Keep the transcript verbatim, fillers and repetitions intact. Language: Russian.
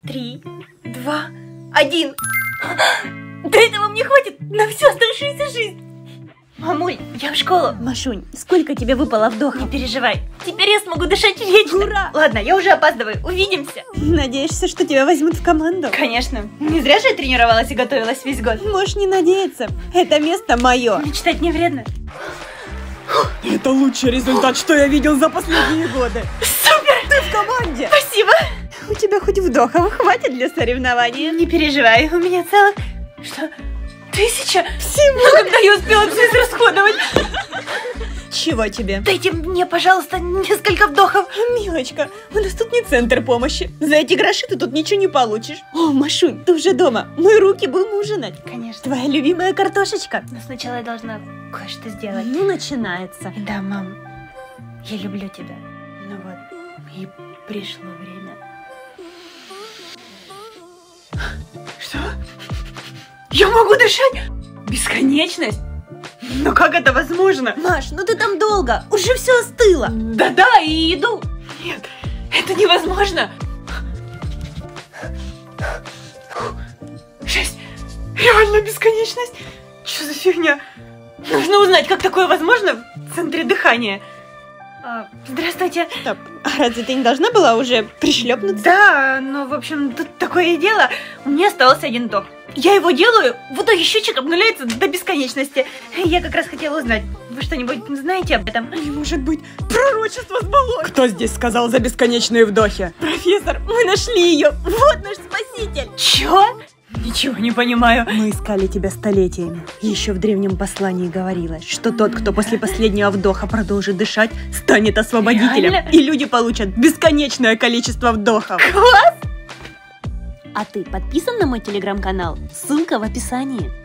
три, два, один. До этого мне хватит на всю оставшуюся жизнь. Мамуль, я в школу. Машунь, сколько тебе выпало вдохов? Не переживай, теперь я смогу дышать вечно. Ура! Ладно, я уже опаздываю, увидимся. Надеешься, что тебя возьмут в команду? Конечно, не зря же я тренировалась и готовилась весь год. Можешь не надеяться, это место мое. Мечтать не вредно. Это лучший результат, что я видел за последние годы. Супер! Ты в команде. Спасибо. У тебя хоть вдохов хватит для соревнования? Не переживай, у меня целых... Что? Тысяча? Всего? Ну, когда я успела все израсходовать? Чего тебе? Дайте мне, пожалуйста, несколько вдохов. Милочка, у нас тут не центр помощи. За эти гроши ты тут ничего не получишь. О, Машунь, ты уже дома. Мы руки будем ужинать. Конечно. Твоя любимая картошечка. Но сначала я должна кое-что сделать. Ну, начинается. Да, мам, я люблю тебя. Ну вот, и пришло время. Что? Я могу дышать? Бесконечность? Но как это возможно? Маш, ну ты там долго, уже все остыло. Да-да, и иду. Нет, это невозможно. Жесть, реально бесконечность? Что за фигня? Нужно узнать, как такое возможно в центре дыхания. А, здравствуйте. Стоп, а разве ты не должна была уже пришлепнуться? Да, ну, в общем, тут такое дело. У меня остался один вдох. Я его делаю, в итоге счетчик обнуляется до бесконечности. Я как раз хотела узнать, вы что-нибудь знаете об этом? Не может быть, пророчество сбылось. Кто здесь сказал за бесконечные вдохи? Профессор, мы нашли ее. Вот наш спаситель. Чё? Ничего не понимаю. Мы искали тебя столетиями. Еще в древнем послании говорилось, что тот, кто после последнего вдоха продолжит дышать, станет освободителем. Реально? И люди получат бесконечное количество вдохов. Класс! А ты подписан на мой телеграм-канал? Ссылка в описании.